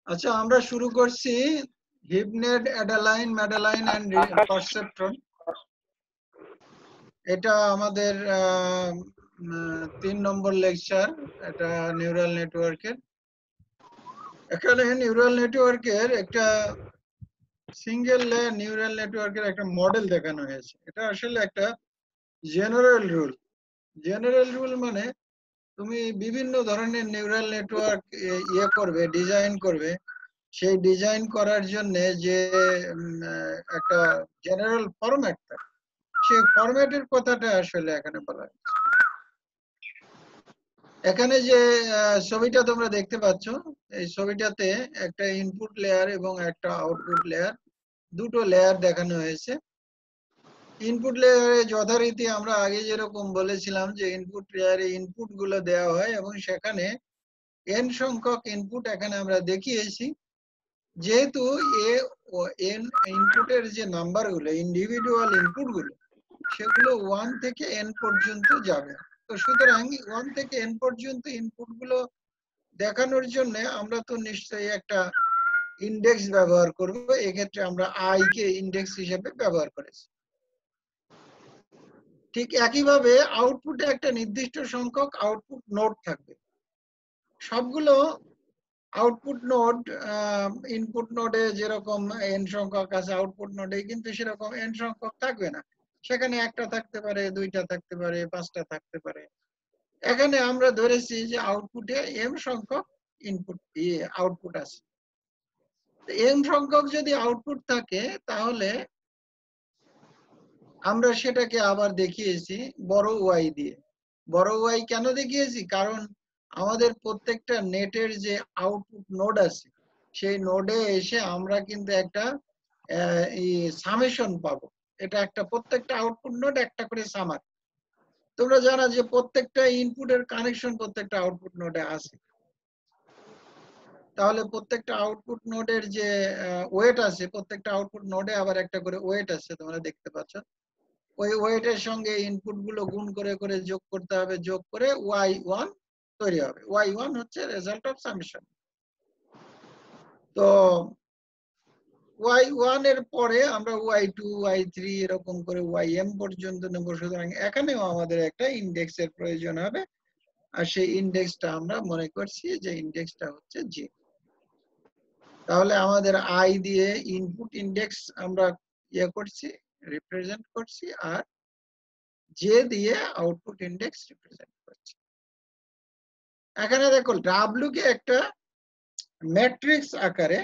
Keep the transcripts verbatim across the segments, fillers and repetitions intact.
আচ্ছা, আমরা শুরু করছি হিপনেট, অ্যাডালাইন, ম্যাডালাইন এন্ড পারসেপ্ট্রন। এটা আমাদের তিন নম্বর লেকচার। এটা নিউরাল নেটওয়ার্কের। এখানে নিউরাল নেটওয়ার্কের একটা সিঙ্গেল লেয়ার নিউরাল নেটওয়ার্কের একটা মডেল দেখানো হয়েছে। এটা আসলে একটা জেনারেল রুল। জেনারেল রুল মানে তুমি বিভিন্ন ধরনের নিউরাল নেটওয়ার্ক ইয়ে করবে, ডিজাইন করবে। সেই ডিজাইন করার জন্য যে একটা জেনারেল ফরম্যাট থাকে, সেই ফরম্যাটের কথাটা আসলে এখানে বলা হয়েছে। এখানে যে ছবিটা তোমরা দেখতে পাচ্ছ, এই ছবিটাতে একটা ইনপুট লেয়ার এবং একটা আউটপুট লেয়ার, দুটো লেয়ার দেখানো হয়েছে। ইনপুট লেয়ারে যথারীতি আমরা আগে যেরকম বলেছিলাম যে ইনপুট লেয়ারে ইনপুট গুলো দেওয়া হয় এবং সেখানে এন সংখ্যক ইনপুট এখানে আমরা দেখিয়েছি। যেহেতু এ এন ইনপুটের যে নাম্বার গুলো, ইন্ডিভিজুয়াল ইনপুট গুলো, সেগুলো ওয়ান থেকে এন পর্যন্ত যাবে। তো সুতরাং ওয়ান থেকে এন পর্যন্ত ইনপুট গুলো দেখানোর জন্য আমরা তো নিশ্চয়ই একটা ইন্ডেক্স ব্যবহার করব। এক্ষেত্রে আমরা আই কে ইন্ডেক্স হিসেবে ব্যবহার করেছি। ঠিক একইভাবে আউটপুটে একটা নির্দিষ্ট সংখ্যক আউটপুট নোড থাকবে। সবগুলো আউটপুট নোড ইনপুট নোডে যেরকম এন সংখ্যক আছে, আউটপুট নোডে কিন্তু সেরকম এন সংখ্যক থাকবে না। সেখানে একটা থাকতে পারে, দুইটা থাকতে পারে, পাঁচটা থাকতে পারে। এখানে আমরা ধরেছি যে আউটপুটে এম সংখ্যক ইনপুট আউটপুট আছে। এম সংখ্যক যদি আউটপুট থাকে তাহলে আমরা সেটাকে আবার দেখিয়েছি বড় ওয়াই দিয়ে। বড় ওয়াই কেন দেখিয়েছি? কারণ আমাদের প্রত্যেকটা নেটের যে আউটপুট নোড আছে, সেই নোডে এসে আমরা কিন্তু একটা সামেশন পাবো। এটা একটা প্রত্যেকটা আউটপুট নোড একটা করে সামার। তোমরা জানো যে প্রত্যেকটা ইনপুটের কানেকশন প্রত্যেকটা আউটপুট নোডে আছে। তাহলে প্রত্যেকটা আউটপুট নোডের যে ওয়েট আছে, প্রত্যেকটা আউটপুট নোডে আবার একটা করে ওয়েট আছে, তোমরা দেখতে পাচ্ছ। ওই ওয়েটের সঙ্গে ইনপুট গুলো গুণ করে করে যোগ করতে হবে, যোগ করে ওয়াই ওয়ান তৈরি হবে। ওয়াই ওয়ান হচ্ছে রেজাল্ট অফ সামেশন। তো ওয়াই ওয়ান এর পরে আমরা ওয়াই টু, ওয়াই থ্রি এরকম করে ওয়াই এম পর্যন্ত নেব। সুতরাং এখানেও আমাদের একটা ইন্ডেক্সের প্রয়োজন হবে, আর সেই ইন্ডেক্সটা আমরা মনে করছি যে ইন্ডেক্সটা হচ্ছে জি। তাহলে আমাদের আই দিয়ে ইনপুট ইন্ডেক্স আমরা ইয়ে করছি, রিপ্রেজেন্ট করছি, আর জে দিয়ে আউটপুট ইন্ডেক্স রিপ্রেজেন্ট করছি। এখানে দেখো ডাব্লিউ কে একটা ম্যাট্রিক্স আকারে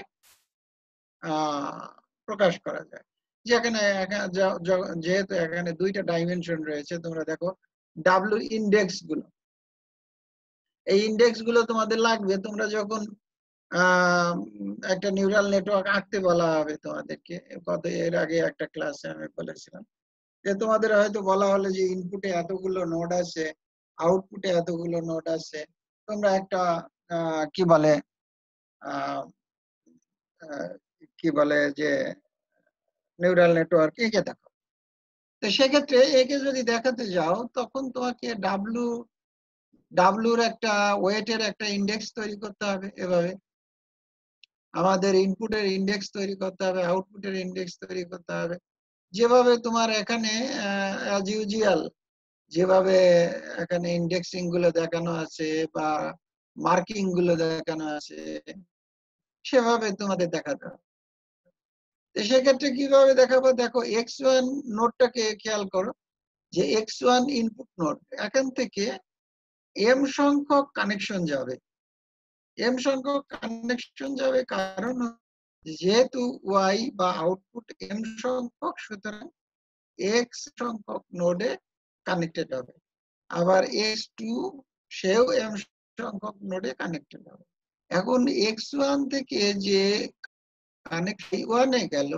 প্রকাশ করা যায়। যেখানে যেহেতু এখানে দুইটা ডাইমেনশন রয়েছে, তোমরা দেখো ডাব্লিউ ইন্ডেক্স গুলো, এই ইন্ডেক্স গুলো তোমাদের লাগবে তোমরা যখন একটা নিউরাল নেটওয়ার্ক আঁকতে বলা হবে তোমাদেরকে। কত এর আগে একটা ক্লাসে আমি বলেছিলাম যে তোমাদের হয়তো বলা হলো যে ইনপুটে এতগুলো নোড আছে, আউটপুটে এতগুলো নোড আছে, তোমরা একটা কি বলে কি বলে যে নিউরাল নেটওয়ার্ক এঁকে দেখো। তো সেক্ষেত্রে একে যদি দেখাতে যাও তখন তোমাকে ডাব্লু ডাব্লুর একটা ওয়েটের একটা ইন্ডেক্স তৈরি করতে হবে। এভাবে আমাদের ইনপুটের ইন্ডেক্স তৈরি করতে হবে, আউটপুটের ইন্ডেক্স তৈরি করতে হবে। যেভাবে তোমার এখানে অ্যাজ ইউজুয়াল যেভাবে এখানে ইন্ডেক্সিং গুলো দেখানো আছে বা মার্কিং গুলো দেখানো আছে, সেভাবে তোমাদের দেখাতে হবে। সেক্ষেত্রে কিভাবে দেখাবো? দেখো এক্স ওয়ান নোডটাকে খেয়াল করো যে এক্স ওয়ান ইনপুট নোড, এখান থেকে এম সংখ্যক কানেকশন যাবে। এম সংখ্যক কানেকশন যাবে কারণ যেহেতু ওয়াই বা আউটপুট এম সংখ্যক, সুতরাং এক্স সংখ্যক নোডে কানেক্টেড হবে। আবার এক্স টু সেও এম সংখ্যক নোডে কানেক্টেড হবে। এখন এক্স ওয়ান থেকে যে কানেক্ট ওয়ানে গেল,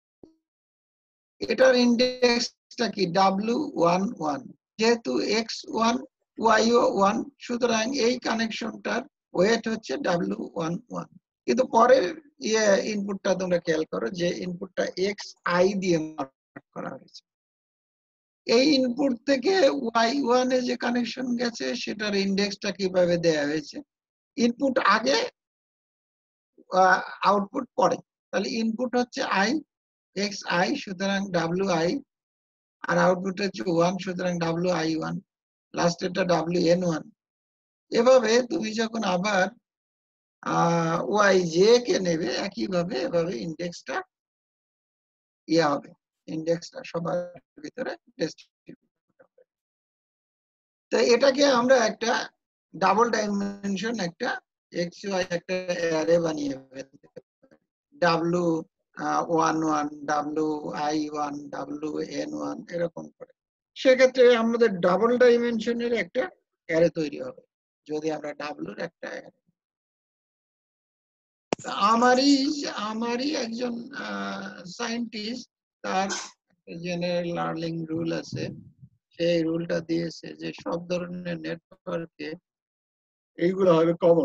এটার ইন্ডেক্সটা কি ডাব্লিউ ওয়ান ওয়ান। যেহেতু এক্স ওয়ান ওয়াইও ওয়ান, সুতরাং এই কানেকশনটার ওয়েট হচ্ছে ডাব্লিউ ওয়ান ওয়ান। কিন্তু পরের ইয়ে ইনপুটটা তোমরা খেয়াল করো যে ইনপুটটা এক্স আই দিয়ে মার্ক করা হয়েছে। এই ইনপুট থেকে ওয়াই ওয়ান এ যে কানেকশন গেছে সেটার ইন্ডেক্সটা কিভাবে দেয়া হয়েছে? ইনপুট আগে আউটপুট পরে। তাহলে ইনপুট হচ্ছে আই, এক্স আই, সুতরাং ডাব্লিউ আই, আর আউটপুট হচ্ছে ওয়ান, সুতরাং ডাব্লিউ আই ওয়ান, লাস্টেরটা ডাব্লিউ এন ওয়ান। এভাবে তুমি যখন আবার ওয়াই জে কে নেবে একইভাবে এভাবে ইন্ডেক্সটা ইয়ে হবে, ইন্ডেক্সটা সবার ভিতরে ডিস্ট্রিবিউট হবে। তো এটাকে আমরা একটা ডাবল ডাইমেনশন একটা এক্স ওয়াই একটা অ্যারে বানিয়ে ফেলতে পারি। W one one, W I one, W N one এরকম করে। সেক্ষেত্রে আমাদের ডাবল ডাইমেনশনের একটা অ্যারে তৈরি হবে যদি আমরা ডাব্লিউর একটা অ্যারে। আমারই আমারই একজন সায়েন্টিস্ট, তার জেনারেল লার্নিং রুল আছে, সেই রুলটা দিয়েছে যে সব ধরনের নেটওয়ার্কে এইগুলো হবে কমন।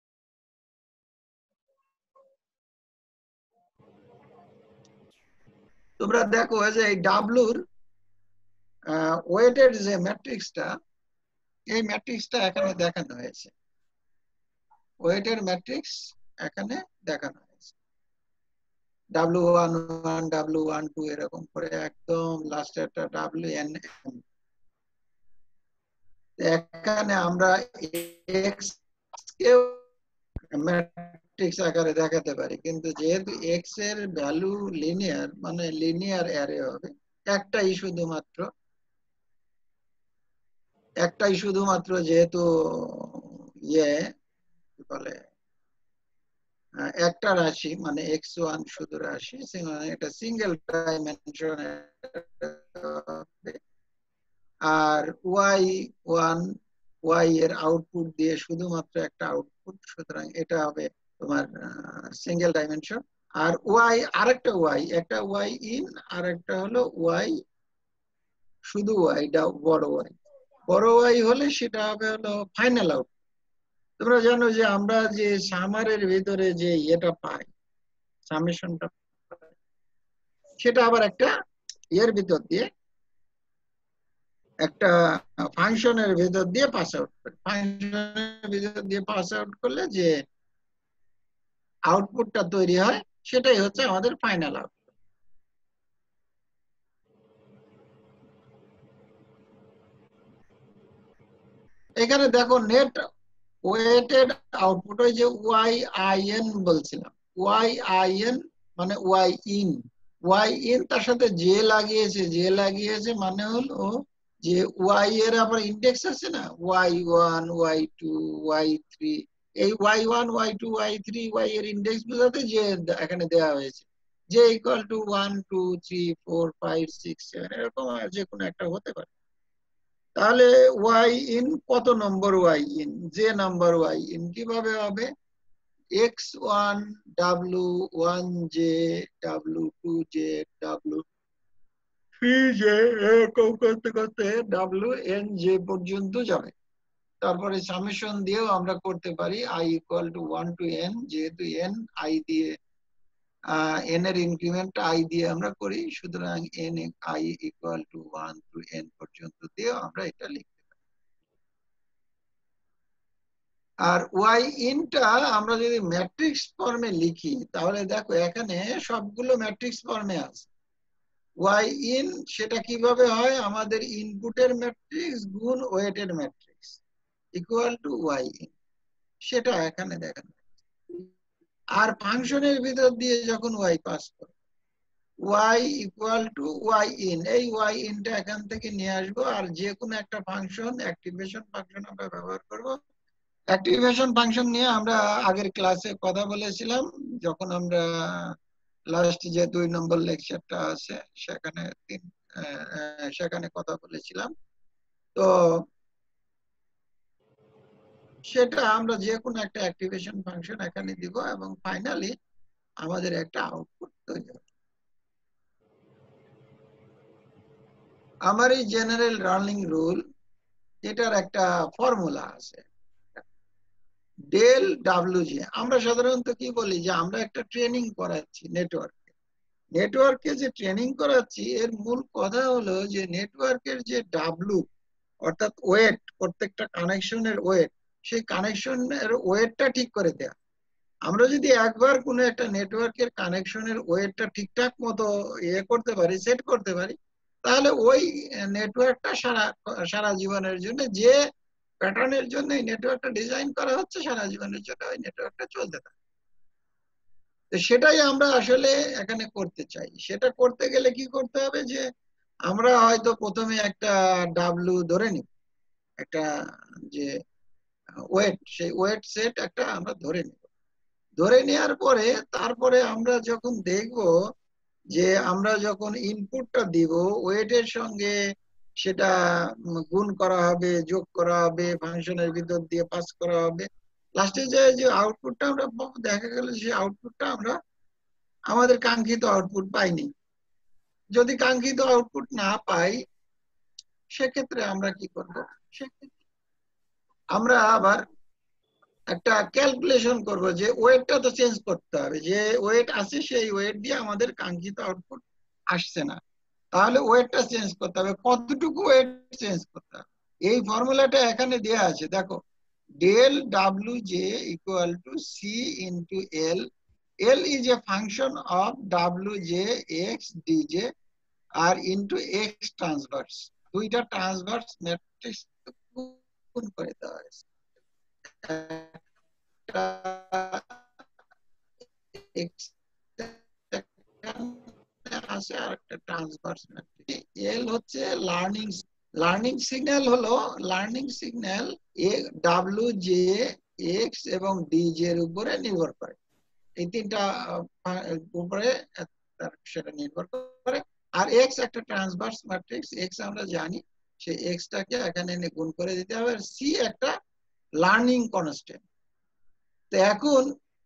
তোমরা দেখো যে এই ডাব্লুর ওয়েটের যে ম্যাট্রিক্সটা, এই ম্যাট্রিক্সটা এখানে দেখানো হয়েছে। ওয়েটের ম্যাট্রিক্স এখানে দেখানো হয়েছে, W one one, W one two এরকম করে একদম লাস্টে একটা ডাব্লিউ এন। এখানে আমরা এক্স কে ম্যাট্রিক্স আকারে দেখাতে পারি, কিন্তু যেহেতু এক্স এর ভ্যালু লিনিয়ার, মানে লিনিয়ার অ্যারে হবে, একটাই শুধুমাত্র একটাই শুধুমাত্র যেহেতু ইয়ে কি বলে একটা রাশি, মানে এক্স ওয়ান শুধু রাশি, মানে এটা সিঙ্গেল ডাইমেনশন। আর ওয়াই ওয়ান, ওয়াই এর আউটপুট দিয়ে শুধুমাত্র একটা আউটপুট, সুতরাং এটা হবে তোমার সিঙ্গেল ডাইমেনশন। আর ওয়াই আরেকটা ওয়াই, একটা ওয়াই ইন আর একটা হলো ওয়াই শুধু ওয়াই, বড় ওয়াই। বড় ওয়াই হলে সেটা হবে হলো ফাইনাল আউট। তোমরা জানো যে আমরা যে সামারের ভিতরে যে ইয়েটা পাই, সামেশনটা, সেটা আবার একটা ইয়ের ভিতর দিয়ে, একটা ফাংশনের ভিতর দিয়ে পাস আউট করে। ফাংশনের ভিতর দিয়ে পাস আউট করলে যে আউটপুটটা তৈরি হয় সেটাই হচ্ছে আমাদের ফাইনাল আউটপুট। এখানে দেখো নেট ওয়েটেড আউটপুট, ওই যে ওয়াই আই এন বলছিলাম, ওয়াই আই এন মানে ওয়াই ইন, ওয়াই ইন তার সাথে জে লাগিয়েছে, জে লাগিয়েছে মানে হলো যে ওয়াই এর আবার ইন্ডেক্স আছে না, Y one, Y two, Y three. এই Y one, Y two, Y three, Y এর ইন্ডেক্স বোঝাতে যে এখানে দেওয়া হয়েছে, যে equal to one two three four five six seven এরকম যে কোনো একটা হতে পারে। তাহলে ওয়াই ইন কত নম্বর ওয়াই ইন, যে নাম্বার ওয়াই ইন কিভাবে হবে, X one W one J, W two J, W three J, এরকম করতে করতে ডাব্লু এন জে পর্যন্ত যাবে। তারপরে সামেশন দিয়েও আমরা করতে পারি I equal to one two N, যেহেতু এন আই দিয়ে এন এর ইনক্রিমেন্ট আই দিয়ে আমরা করি, সুতরাং N I equal to one two N পর্যন্ত দিয়েও আমরা এটা লিখতে পারি। আর ওয়াই ইনটা আমরা যদি ম্যাট্রিক্স ফর্মে লিখি তাহলে দেখো এখানে সবগুলো ম্যাট্রিক্স ফর্মে আছে। ওয়াই ইন সেটা কিভাবে হয়, আমাদের ইনপুটের ম্যাট্রিক্স গুণ ওয়েটের matrix equal to Y in, সেটা এখানে দেখেন। আর ফাংশনের ভিতর দিয়ে যখন ওয়াই পাস করে, Y equal to Y in, এই ওয়াই ইনটা এখান থেকে নিয়ে আসবো, আর যে কোনো একটা ফাংশন, অ্যাক্টিভেশন ফাংশন আমরা ব্যবহার করব। অ্যাক্টিভেশন ফাংশন নিয়ে আমরা আগের ক্লাসে কথা বলেছিলাম, যখন আমরা লাস্ট যে দুই নম্বর লেকচারটা আছে সেখানে তিন সেখানে কথা বলেছিলাম। তো সেটা আমরা যে কোনো একটা অ্যাক্টিভেশন ফাংশন এখানে দিব এবং ফাইনালি আমাদের একটা আউটপুট তৈরি হবে। আমার এই জেনারেল লার্নিং রুল, এটার একটা ফর্মুলা আছে, ডেল ডাব্লিউ জি। আমরা সাধারণত কি বলি যে আমরা একটা ট্রেনিং করাচ্ছি নেটওয়ার্কে, নেটওয়ার্কে যে ট্রেনিং করাচ্ছি এর মূল কথা হলো যে নেটওয়ার্কের যে ডাব্লু অর্থাৎ ওয়েট, প্রত্যেকটা কানেকশনের ওয়েট, সেই কানেকশনের ওয়েটটা ঠিক করে দেয়া। আমরা যদি একবার কোনো একটা নেটওয়ার্কের কানেকশনের ওয়েটটা ঠিকঠাক মতো ইয়ে করতে পারি, সেট করতে পারি, তাহলে ওই নেটওয়ার্কটা সারা সারা জীবনের জন্য, যে প্যাটার্নের জন্য এই নেটওয়ার্কটা ডিজাইন করা হচ্ছে, সারা জীবনের জন্য ওই নেটওয়ার্কটা চলতে থাকে। তো সেটাই আমরা আসলে এখানে করতে চাই। সেটা করতে গেলে কি করতে হবে, যে আমরা হয়তো প্রথমে একটা ডাব্লু ধরে নিই, একটা যে ওয়েট, সেই ওয়েট সেট একটা আমরা ধরে নিই। ধরে নেওয়ার পরে তারপরে আমরা যখন দেখব যে আমরা যখন ইনপুটটা দিব, ওয়েটের সঙ্গে সেটা গুণ করা হবে, যোগ করা হবে, ফাংশনের ভিতর দিয়ে পাস করা হবে, লাস্টে যে যে আউটপুটটা আমরা পাবো, দেখা গেল যে আউটপুটটা আমরা আমাদের কাঙ্ক্ষিত আউটপুট পাইনি। যদি কাঙ্ক্ষিত আউটপুট না পাই, সেক্ষেত্রে আমরা কি করব, সেক্ষেত্রে আমরা আবার একটা ক্যালকুলেশন করব, যে ওয়েটটা তো চেঞ্জ করতে হবে, যে ওয়েট আছে সেই ওয়েট দিয়ে আমাদের কাঙ্ক্ষিত আউটপুট আসছে না, তাহলে ওয়েটটা চেঞ্জ করতে হবে। কতটুকু ওয়েট চেঞ্জ করতে হবে, এই ফর্মুলাটা এখানে দেয়া আছে, দেখো, del W J equal to C into L. L is a function of W J X DJ আর ইন্টু এক্স ট্রান্সভার্স, দুইটা ট্রান্সভার্স ম্যাট্রিক্স গুণ করে দেওয়া হয়েছে। আছে আর একটা ট্রান্সভার্স ম্যাট্রিক্স। এল হচ্ছে লার্নিং লার্নিং সিগন্যাল, হলো লার্নিং সিগন্যাল এ ডাব্লিউ জে এক্স এবং ডিজে এর উপরে নির্ভর করে, এই তিনটা উপরে সেটা নির্ভর করে। আর এক্স একটা ট্রান্সভার্স ম্যাট্রিক্স, এক্স আমরা জানি, সেই এক্সটাকে এখানে গুণ করে দিতে হবে। সি একটা লার্নিং কনস্ট্যান্ট। তো এখন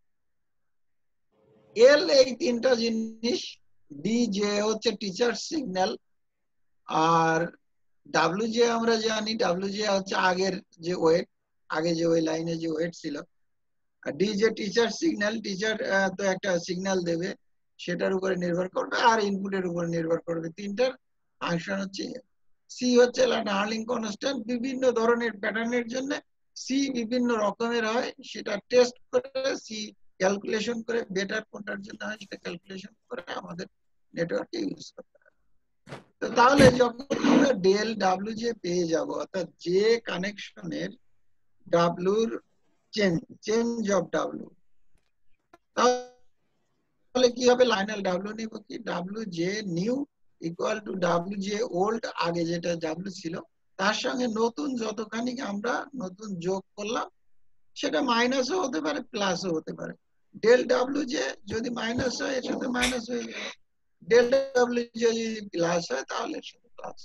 এল এই তিনটা জিনিস, ডি যে হচ্ছে টিচার সিগন্যাল, আর ডাব্লিউ জে আমরা জানি, ডাব্লিউ জে হচ্ছে আগের যে ওয়েট, আগে যে ওই লাইনে যে ওয়েট ছিল, আর ডি যে টিচার সিগন্যাল, টিচার তো একটা সিগন্যাল দেবে, সেটার উপরে নির্ভর করবে, আর ইনপুটের উপর নির্ভর করবে। তিনটার ফাংশন হচ্ছে। সি হচ্ছে লার্নিং কনস্ট্যান্ট, বিভিন্ন ধরনের প্যাটার্নের জন্য সি বিভিন্ন রকমের হয়, সেটা টেস্ট করে সি ক্যালকুলেশন করে, বেটার কোনটার জন্য হয় সেটা ক্যালকুলেশন করে আমাদের নেটওয়ার্কে ইউজ করতে হবে। তো তাহলে যখন আমরা ডেল ডাব্লিউ জে পেয়ে যাব, অর্থাৎ যে কানেকশনের ডাব্লিউর চেঞ্জ চেঞ্জ অফ ডাব্লিউ, তাহলে কি হবে, লাইনাল ডাব্লিউ নিব কি, W J new equal to W J old, আগে যেটা ডাব্লিউ ছিল তার সঙ্গে নতুন যতখানি আমরা নতুন যোগ করলাম, সেটা মাইনাসও হতে পারে প্লাসও হতে পারে। ডেল ডাব্লিউ জে যদি মাইনাস হয়, এর সাথে মাইনাস হয়ে যাবে, ডেল ডাব্লিউ জে যদি প্লাস হয়, তাহলে এর সাথে প্লাস।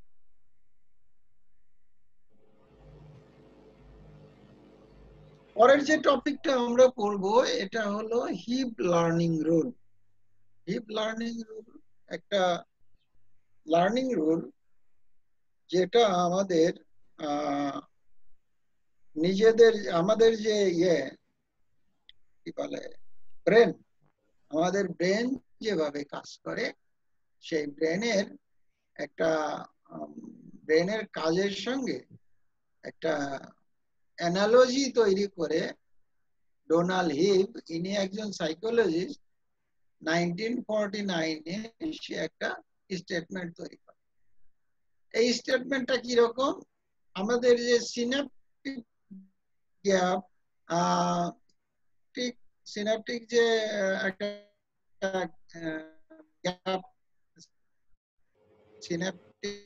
পরের যে টপিকটা আমরা পড়ব, এটা হলো Hebb learning rule. Hebb learning rule একটা লার্নিং রুল, যেটা আমাদের নিজেদের, আমাদের যে ইয়ে কি বলে ব্রেন, আমাদের ব্রেন যেভাবে কাজ করে, সেই ব্রেনের একটা ব্রেনের কাজের সঙ্গে একটা অ্যানালজি তৈরি করে ডোনাল্ড হিপ, ইনি একজন সাইকোলজিস্ট, নাইনটিন ফর্টি নাইনে সে একটা স্টেটমেন্ট তৈরি করে। এই স্টেটমেন্টটা কিরকম, আমাদের যে সিনাপটিক গ্যাপ, ঠিক সিনাপটিক যে একটা গ্যাপ, সিনাপটিক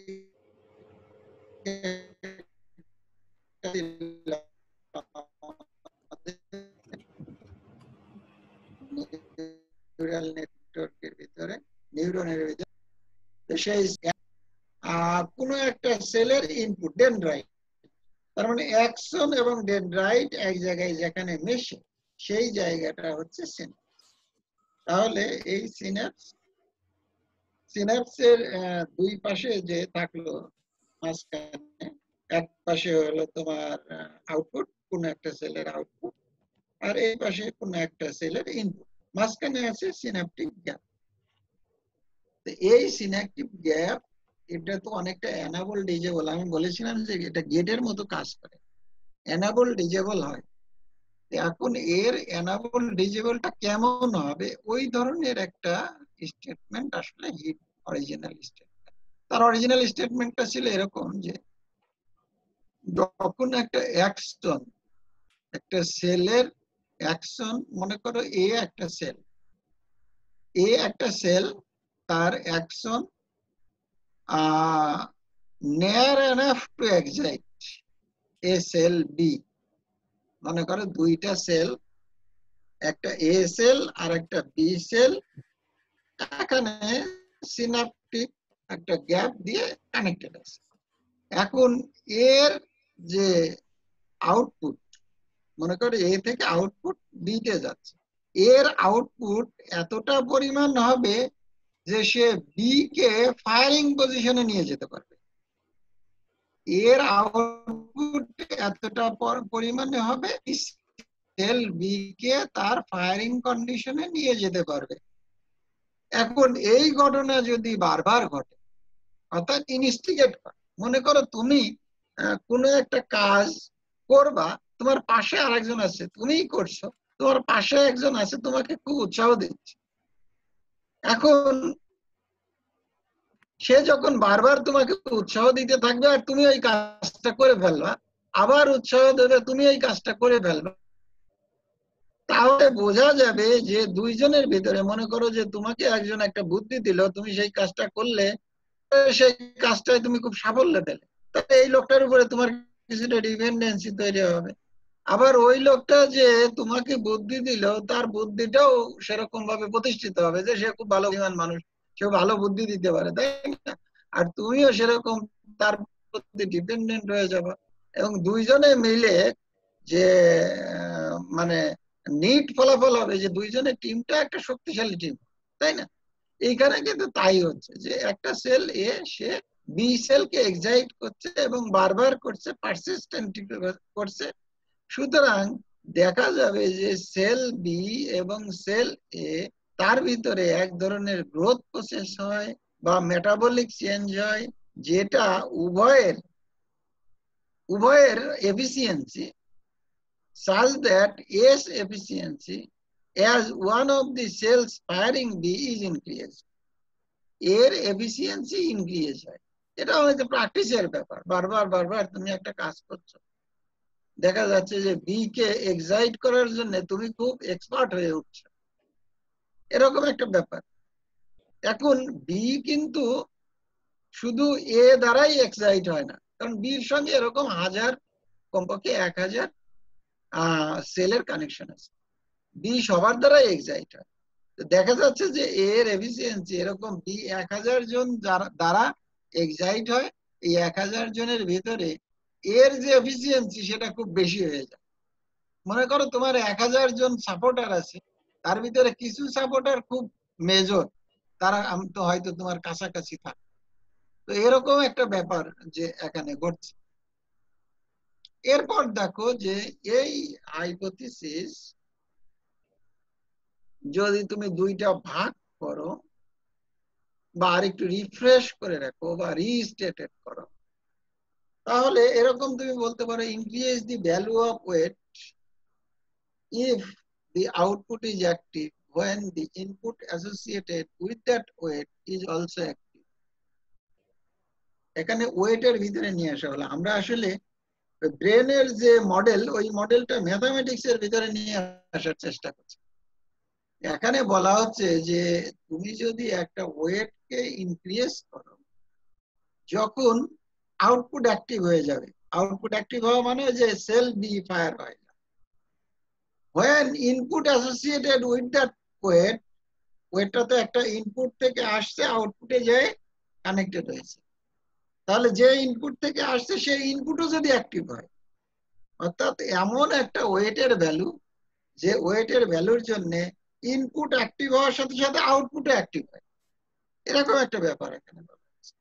নিউরাল নেটওয়ার্কের ভিতরে, নিউরনের ভিতরে, সেই কোনো একটা সেলের ইনপুট ডেনড্রাইট, তার মানে অ্যাকসন এবং ডেনড্রাইট এক জায়গায় যেখানে মেশে, সেই জায়গাটা হচ্ছে সিনাপস। তাহলে এই সিনাপস, সিনাপসের দুই পাশে যে থাকলো, মাঝখানে এক পাশে হলো তোমার আউটপুট, কোন একটা সেলের আউটপুট, আর এই পাশে কোন একটা সেলের ইনপুট, মাঝখানে আছে সিনাপটিক গ্যাপ। এই সিনাপটিক গ্যাপ, এটা তো অনেকটা এনাবল ডিজেবল, আমি বলেছিলাম যে এটা গেটের মতো কাজ করে, এনাবল ডিজেবল হয়। এখন এর এনাবল ডিজেবলটা কেমন হবে, ওই ধরনের একটা স্টেটমেন্ট আসলে হিপ অরিজিনাল স্টেটমেন্ট। তার অরিজিনাল স্টেটমেন্টটা ছিল এরকম যে যখন একটা অ্যাকশন, একটা সেলের অ্যাকশন, মনে করো এ একটা সেল, এ একটা সেল, তার action near enough to excite a cell B, মনে করো দুইটা সেল, একটা এ সেল আর একটা বি সেল, এখানে সিনাপটিক একটা গ্যাপ দিয়ে কানেক্টেড আছে। এখন এর যে আউটপুট, মনে করো এ থেকে আউটপুট বি তে যাচ্ছে, এর আউটপুট এতটা পরিমাণ হবে যে সে বি কে ফায়ারিং পজিশনে নিয়ে যেতে পারবে। এর আউটপুট এতটা পরিমাণে হবে সেল বি কে তার ফায়ারিং কন্ডিশনে নিয়ে যেতে পারবে। এখন এই ঘটনা যদি বারবার ঘটে, অর্থাৎ ইনস্টিগেট করে, মনে করো তুমি কোনো একটা কাজ করবা, তোমার পাশে আরেকজন আছে, তুমিই করছো, তোমার পাশে একজন আছে তোমাকে খুব উৎসাহ দিচ্ছে। এখন সে যখন বারবার তোমাকে উৎসাহ দিতে থাকবে আর তুমি ওই কাজটা করে ফেলবা, আবার উৎসাহ দেবে, তুমি এই কাজটা করে ফেলবা, তাহলে বোঝা যাবে যে দুইজনের ভিতরে, মনে করো যে তোমাকে একজন একটা বুদ্ধি দিল, তুমি সেই কাজটা করলে, সেই কাজটায় তুমি খুব সাফল্য পেলে, তাহলে এই লোকটার উপরে তোমার কিছুটা ডিপেন্ডেন্সি তৈরি হবে। আবার ওই লোকটা যে তোমাকে বুদ্ধি দিল, তার বুদ্ধিটাও সেরকম ভাবে প্রতিষ্ঠিত হবে যে সে খুব ভালো মানুষ, সে ভালো বুদ্ধি দিতে পারে, তাই না? আর তুমিও সেরকম তার প্রতি ডিপেন্ডেন্ট হয়ে যাবে, এবং দুইজনে মিলে যে মানে নিট ফলাফল হবে যে দুইজনের টিমটা একটা শক্তিশালী টিম, তাই না? এইখানে কিন্তু তাই হচ্ছে যে একটা সেল এ সে বি সেলকে এক্সাইট করছে এবং বারবার করছে, পারসিস্টেন্ট করছে। সুতরাং দেখা যাবে যে সেল বি এবং সেল এ, তার ভিতরে এক ধরনের গ্রোথ প্রসেস হয় বা মেটাবলিক চেঞ্জ হয়, যেটা উভয়ের উভয়ের efficiency such that S efficiency as one of the cells firing B is increased, এর এফিসিয়েন্সি ইনক্রিজ হয়। এটা হয়তো প্র্যাকটিসের ব্যাপার, বারবার বারবার তুমি একটা কাজ করছো, দেখা যাচ্ছে যে বি কে এক্সাইট করার জন্য তুমি খুব এক্সপার্ট হয়ে উঠছো, এরকম একটা ব্যাপার। এখন বি কিন্তু শুধু এ দ্বারাই এক্সাইট হয় না, কারণ বির সঙ্গে এরকম হাজার, কমপক্ষে এক হাজার সেলের কানেকশন আছে, বি সবার দ্বারাই এক্সাইট হয়। দেখা যাচ্ছে যে এর এফিসিয়েন্সি এরকম বি এক হাজার জন দ্বারা এক্সাইট হয়, এই এক হাজার জনের ভিতরে এর যে এফিসিয়েন্সি সেটা খুব বেশি হয়ে যায়। মনে করো তোমার এক হাজার জন সাপোর্টার আছে, তার ভিতরে কিছু সাপোর্টার খুব মেজর, তারা তো হয়তো তোমার কাছাকাছি থাকে, তো এরকম একটা ব্যাপার যে এখানে ঘটছে। এরপর দেখো যে এই হাইপোথিসিস যদি তুমি দুইটা ভাগ করো বা আরেকটু রিফ্রেশ করে রাখো বা রিস্টেটেড করো, তাহলে এরকম তুমি বলতে পারো increase the value of weight if the output is active when the input associated with that weight is also active. এখানে ওয়েটের ভিতরে নিয়ে আসা হলো, আমরা আসলে ব্রেনের যে মডেল, ওই মডেলটা ম্যাথমেটিক্স এর ভিতরে নিয়ে আসার চেষ্টা করছি। এখানে বলা হচ্ছে যে তুমি যদি একটা ওয়েটকে ইনক্রিজ করো, যখন আউটপুট অ্যাক্টিভ হয়ে যাবে, আউটপুট অ্যাক্টিভ হওয়া মানে যে সেল বি ফায়ার হয়, when input associated with that weight, ওয়েটটা তো একটা ইনপুট থেকে আসছে, আউটপুটে যায় কানেক্টেড হয়েছে, তাহলে যে ইনপুট থেকে আসছে সেই ইনপুটও যদি অ্যাক্টিভ হয়, অর্থাৎ এমন একটা ওয়েটের ভ্যালু যে ওয়েটের ভ্যালুর জন্য ইনপুট অ্যাক্টিভ হওয়ার সাথে সাথে আউটপুটও অ্যাক্টিভ হয়, এরকম একটা ব্যাপার এখানে বলা হচ্ছে।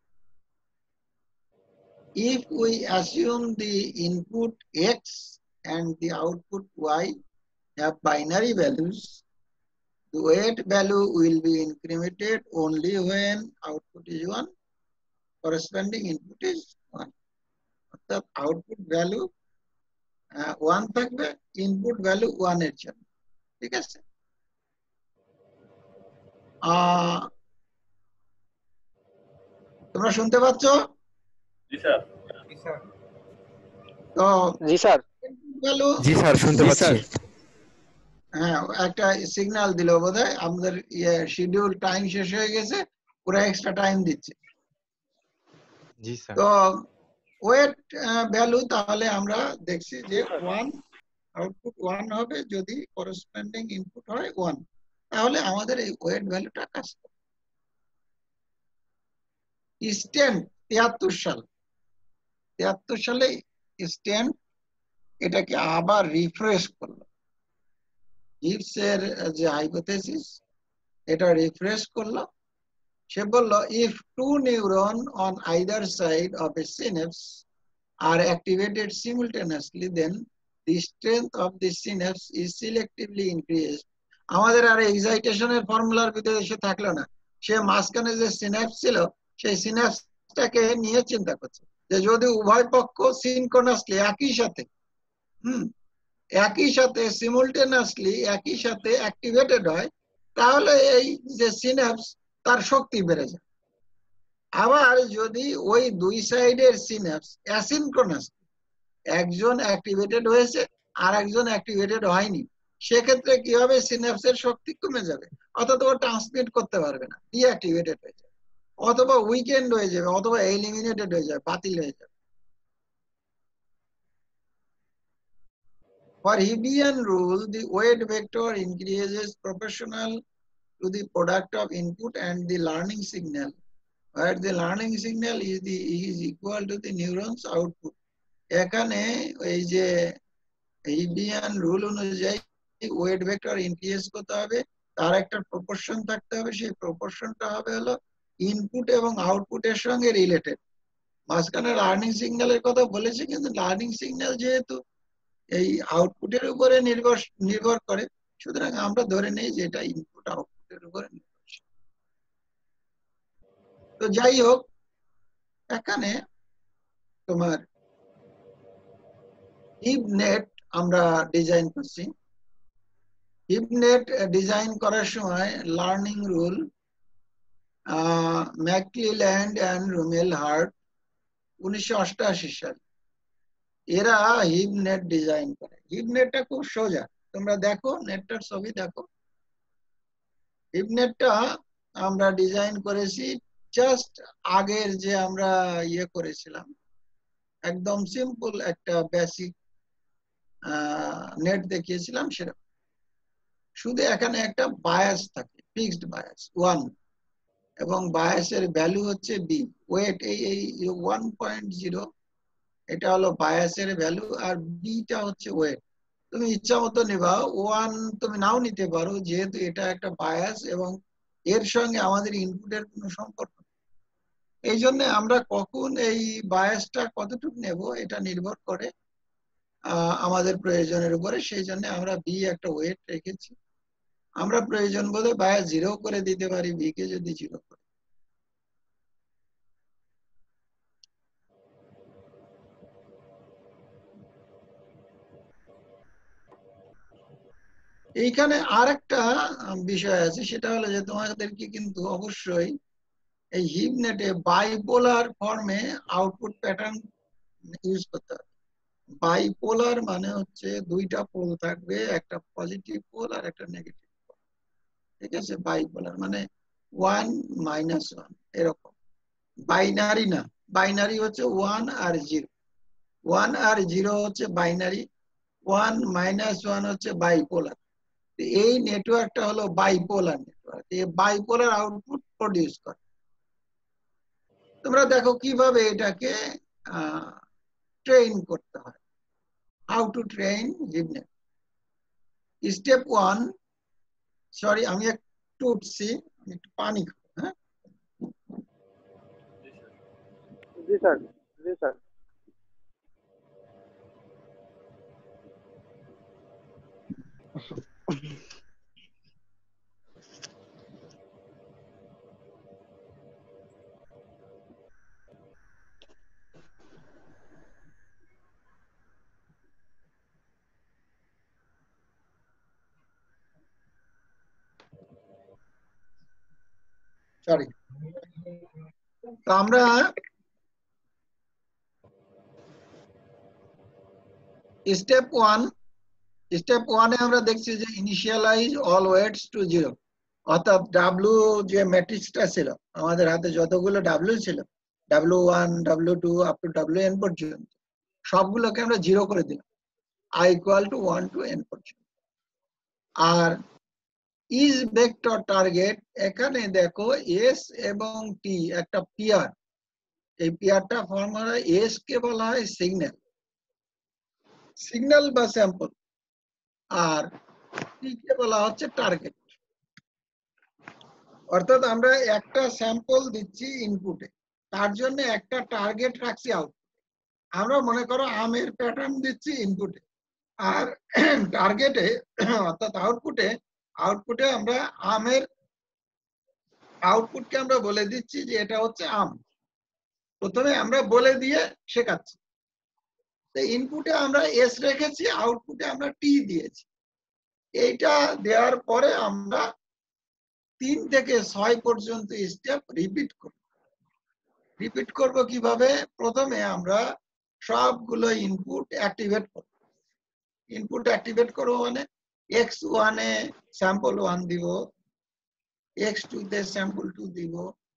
If we assume the input x and the output y have binary values, the weight value will be incremented only when output is one, corresponding input is one. অর্থাৎ আউটপুট ভ্যালু ওয়ান থাকবে input value one এর জন্য, ঠিক আছে। তোমরা শুনতে পাচ্ছ? জি স্যার। তো জি স্যার। ভ্যালু, জি স্যার শুনতে পাচ্ছি। হ্যাঁ একটা সিগন্যাল দিল বোধহয়, আমাদের ইয়ে শিডিউল টাইম শেষ হয়ে গেছে, পুরো এক্সট্রা টাইম দিচ্ছে। জি স্যার। তো ওয়েট ভ্যালু তাহলে আমরা দেখছি যে ওয়ান, আউটপুট ওয়ান হবে যদি করেসপন্ডিং ইনপুট হয় ওয়ান, তাহলে আমাদের এই ওয়েট ভ্যালুটা কাজ করবে। স্ট্যান্ড তিয়াত্তর সাল তিয়াত্তর সালে স্ট্যান্ড এটাকে আবার রিফ্রেশ করলো, গিবস এর যে হাইপোথেসিস এটা রিফ্রেশ করলো। সে বলল if two neuron on either side of a synapse are activated simultaneously, then the strength of the synapse is selectively increased. আমাদের আর এক্সাইটেশনের ফর্মুলার ভিতরে এসে থাকলো না, সে মাঝখানে যে সিনাপস ছিল সেই সিনাপসটাকে নিয়ে চিন্তা করছে যে যদি উভয় পক্ষ সিনক্রোনাসলি একই সাথে হুম একই সাথে সিমুলটেনাসলি একই সাথে অ্যাক্টিভেটেড হয়, তাহলে এই যে সিনাপস তার শক্তি বেড়ে যায়। আবার যদি ওই দুই সাইডের সিনাপস অ্যাসিনক্রোনাস, একজন অ্যাক্টিভেটেড হয়েছে আর একজন অ্যাক্টিভেটেড হয়নি, সেক্ষেত্রে কি হবে, সিনাপসের শক্তি কমে যাবে, অর্থাৎ ও ট্রান্সমিট করতে পারবে না, ডিঅ্যাক্টিভেটেড হয়ে যাবে, অথবা উইকেন্ড হয়ে যাবে, অথবা এলিমিনেটেড হয়ে যাবে, বাতিল হয়ে যাবে। For Hebbian rule, the weight vector increases proportional to the product of input and the learning signal, where the learning signal is the is equal to the neurons output. এখানে এই যে হিবিয়ান রুল অনুযায়ী weight vector increase করতে হবে, তার একটা proportion থাকতে হবে, সেই প্রপোর্শনটা হবে হলো ইনপুট এবং আউটপুটের সঙ্গে রিলেটেড। মাঝখানে লার্নিং সিগন্যালের কথা বলেছে, কিন্তু লার্নিং সিগন্যাল যেহেতু এই আউটপুটের উপরে নির্ভর নির্ভর করে, সুতরাং আমরা ধরে নেই যে এটা ইনপুট আউটপুটের উপরে নির্ভরশীল। তো যাই হোক, এখানে তোমার হিপনেট আমরা ডিজাইন করছি। হিপনেট ডিজাইন করার সময় learning rule McClelland and Rumelhart উনিশশো অষ্টআশি সাল এরা হিপনেট ডিজাইন করে। হিপনেটটা খুব সোজা, তোমরা দেখো নেটটার ছবি দেখো। হিপনেটটা আমরা ডিজাইন করেছি জাস্ট আগের যে আমরা ইয়ে করেছিলাম, একদম সিম্পল একটা বেসিক নেট দেখিয়েছিলাম সেরকম, শুধু এখানে একটা বায়াস থাকে, ফিক্সড বায়াস ওয়ান, এবং বায়াসের ভ্যালু হচ্ছে বি। ওয়েট এই এই ওয়ান পয়েন্ট জিরো এটা হলো বায়াসের ভ্যালু, আর বিটা হচ্ছে ওয়েট। তুমি ইচ্ছা মতো নেবা, ওয়ান তুমি নাও নিতে পারো, যেহেতু এটা একটা বায়াস এবং এর সঙ্গে আমাদের ইনপুটের কোনো সম্পর্ক নেই। এই জন্য আমরা কখন এই বায়াসটা কতটুকু নেব এটা নির্ভর করে আমাদের প্রয়োজনের উপরে, সেই জন্য আমরা বি একটা ওয়েট রেখেছি। আমরা প্রয়োজন বলে বায়াস জিরো করে দিতে পারি বি কে, যদি জিরো করে। এইখানে আরেকটা বিষয় আছে, সেটা হলো যে তোমাদেরকে কিন্তু অবশ্যই এই হিপনেটে বাইপোলার ফর্মে আউটপুট প্যাটার্ন ইউজ করতে হবে। বাইপোলার মানে হচ্ছে দুইটা পোল থাকবে, একটা পজিটিভ পোল আর একটা নেগেটিভ পোল, ঠিক আছে। বাইপোলার মানে ওয়ান মাইনাস ওয়ান এরকম। বাইনারি না, বাইনারি হচ্ছে ওয়ান আর জিরো, ওয়ান আর জিরো হচ্ছে বাইনারি, ওয়ান মাইনাস ওয়ান হচ্ছে বাইপোলার। এই নেটওয়ার্কটা হলো বাইপোলার নেটওয়ার্ক, এই বাইপোলার আউটপুট প্রডিউস করে। তোমরা দেখো কিভাবে এটাকে ট্রেন করতে হয়। How to train Hebb net. Step one, sorry আমি একটু উঠছি, আমি একটু পানি খাবো। হ্যাঁ জি স্যার। জি স্যার। সরি, তো আমরা স্টেপ ওয়ান স্টেপ ওয়ানে আমরা দেখছি যে initialize all weights to zero, অর্থাৎ ডাব্লু যে ম্যাট্রিক্সটা ছিল আমাদের হাতে, যতগুলো ডাব্লু ছিল, W one W two up to W N পর্যন্ত, সবগুলোকে আমরা জিরো করে দিলাম, I equal to one two N পর্যন্ত। আর ইজ ভেক্টর টার্গেট, এখানে দেখো এস এবং টি একটা পিয়ার, এই পিয়ারটা ফর্ম হয়, এস কে বলা হয় সিগন্যাল সিগন্যাল বা স্যাম্পল, আর টি কে বলা হচ্ছে টার্গেট। অর্থাৎ আমরা একটা স্যাম্পল দিচ্ছি ইনপুটে, তার জন্য একটা টার্গেট রাখছি আউটপুট। আমরা মনে করো আমের প্যাটার্ন দিচ্ছি ইনপুটে, আর টার্গেটে অর্থাৎ আউটপুটে আউটপুটে আমরা আমের আউটপুটকে আমরা বলে দিচ্ছি যে এটা হচ্ছে আম। প্রথমে আমরা বলে দিয়ে শেখাচ্ছি। ইনপুটে আমরা এস রেখেছি, আউটপুটে আমরা টি দিয়েছি। এইটা দেওয়ার পরে আমরা তিন থেকে ছয় পর্যন্ত স্টেপ রিপিট করব। রিপিট করব কিভাবে? প্রথমে আমরা সবগুলো ইনপুট অ্যাক্টিভেট করব। ইনপুট অ্যাক্টিভেট করব মানে এক্স ওয়ানে স্যাম্পল ওয়ান দিব, এক্স টু তে স্যাম্পল টু দিব,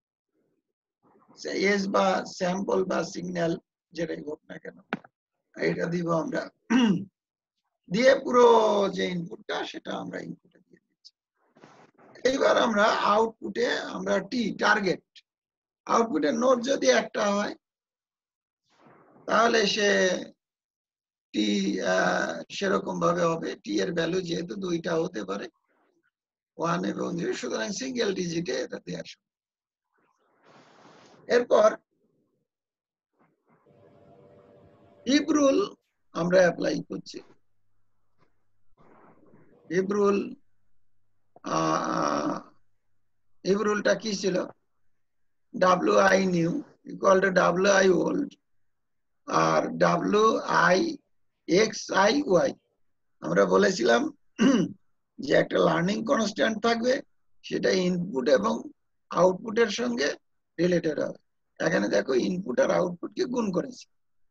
এস বা স্যাম্পল বা সিগন্যাল যেটাই হোক না কেন এটা দিব আমরা, দিয়ে পুরো যে ইনপুটটা সেটা আমরা ইনপুটে দিয়ে দিচ্ছি। এইবার আমরা আউটপুটে আমরা টি টার্গেট, আউটপুটের নোট যদি একটা হয় তাহলে সে টি সেরকম ভাবে হবে, টি এর ভ্যালু যেহেতু দুইটা হতে পারে, ওয়ান এবং জিরো, সুতরাং সিঙ্গেল ডিজিটে এটা দেওয়া সম্ভব। এরপর হিপ রুল আমরা অ্যাপ্লাই করছি। হিপ রুল হিপ রুলটা কি ছিল? W I new equal to W I old আর W I X I Y. আমরা বলেছিলাম যে একটা লার্নিং কনস্ট্যান্ট থাকবে, সেটা ইনপুট এবং আউটপুটের সঙ্গে রিলেটেড হবে। এখানে দেখো ইনপুট আর আউটপুটকে গুণ করেছি।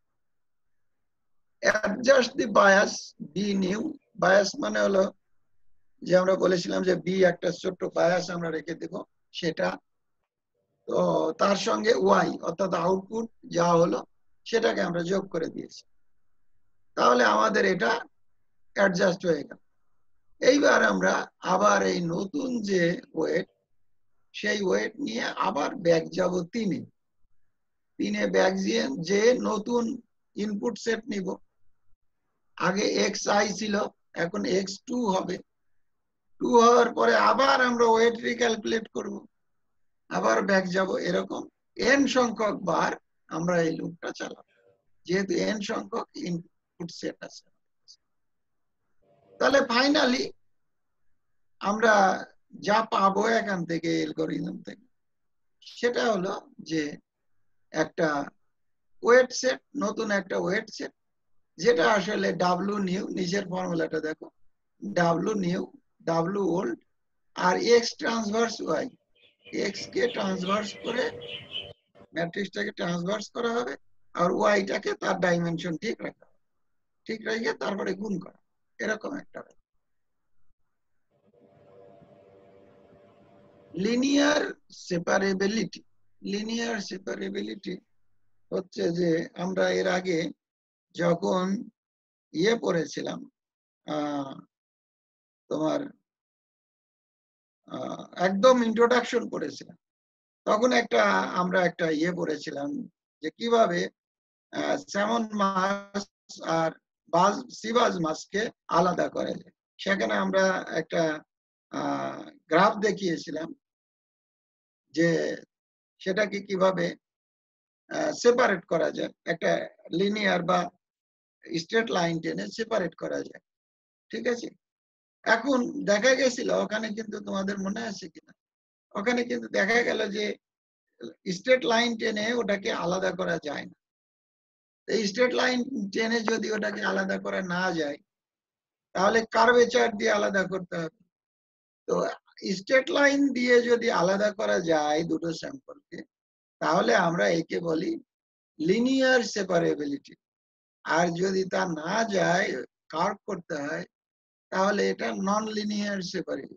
Adjust the bias B new, bias মানে হলো যে আমরা বলেছিলাম যে বি একটা ছোট্ট বায়াস আমরা রেখে দেব, সেটা তো তার সঙ্গে ওয়াই অর্থাৎ আউটপুট যা হলো সেটাকে আমরা যোগ করে দিয়েছি, তাহলে আমাদের এটা অ্যাডজাস্ট হয়ে গেল। এইবার আমরা আবার এই নতুন যে ওয়েট, সেই ওয়েট নিয়ে আবার ব্যাক যাব তিনে তিনে ব্যাক দিয়ে যে নতুন ইনপুট সেট নিব। আগে এক্স আই ছিল, এখন এক্স টু হবে। টু হওয়ার পরে আবার আমরা ওয়েট রিক্যালকুলেট করব, আবার ব্যাক যাব। এরকম এন সংখ্যক বার আমরা এই লুপটা চালাবো, যেহেতু এন সংখ্যক ইনপুট সেট আছে। তাহলে ফাইনালি আমরা যা পাবো এখান থেকে অ্যালগরিদম থেকে, সেটা হলো যে একটা ওয়েট সেট, নতুন একটা ওয়েট সেট, যেটা আসলে ডাব্লু নিউ, নিচের ফর্মুলাটা দেখো, ডাব্লু নিউ ডাব্লু ওল্ড আর এক্স ট্রান্সভার্স ওয়াই, এক্স কে ট্রান্সভার্স করে ম্যাট্রিক্সটাকে ট্রান্সভার্স করা হবে, আর ওয়াইটাকে তার ডাইমেনশন ঠিক রাখা হবে, ঠিক রেখে তারপরে গুণ করা, এরকম একটা। লিনিয়ার সেপারেবিলিটি, লিনিয়ার সেপারেবিলিটি হচ্ছে যে আমরা এর আগে যখন ইয়ে পড়েছিলাম, তোমার একদম ইন্ট্রোডাকশন পড়েছিলাম, তখন একটা আমরা একটা ইয়ে পড়েছিলাম যে কিভাবে স্যামন মাছ আর বাজ সিবাজ মাছকে আলাদা করা যায়। সেখানে আমরা একটা গ্রাফ দেখিয়েছিলাম যে সেটাকে কিভাবে সেপারেট করা যায়, একটা লিনিয়ার বা স্ট্রেট লাইন টেনে সেপারেট করা যায়। ঠিক আছে, এখন দেখা গেছিল ওখানে, কিন্তু তোমাদের মনে আছে কিনা, ওখানে কিন্তু দেখা গেল যে স্ট্রেট লাইন টেনে ওটাকে আলাদা করা যায় না। এই স্ট্রেট লাইন টেনে যদি ওটাকে আলাদা করা না যায়, তাহলে কার্ভেচার দিয়ে আলাদা করতে হবে। তো স্ট্রেট লাইন দিয়ে যদি আলাদা করা যায় দুটো স্যাম্পলকে, তাহলে আমরা একে বলি লিনিয়ার সেপারেবিলিটি। আর যদি তা না যায়, কার্ভ করতে হয়, তাহলে এটা নন লিনিয়ার সেপারেবিলিটি।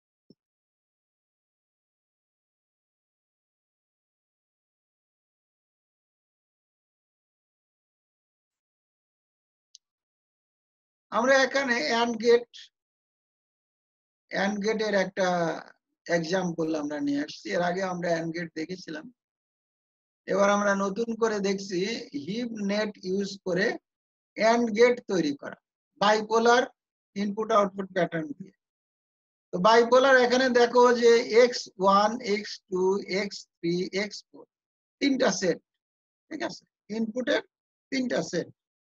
আমরা এখানে অ্যান্ড গেট অ্যান্ড গেটের একটা এক্সাম্পল আমরা নিয়ে আসছি। এর আগে আমরা অ্যান্ড গেট দেখেছিলাম। এবার আমরা নতুন করে দেখছি হিপ নেট ইউজ করে অ্যান্ড গেট তৈরি করা বাইপোলার ইনপুট আউটপুট প্যাটার্ন দিয়ে। তো বাইপোলার এখানে দেখো যে X one, X two, X three, X four তিনটা সেট, ঠিক আছে, ইনপুটের তিনটা সেট।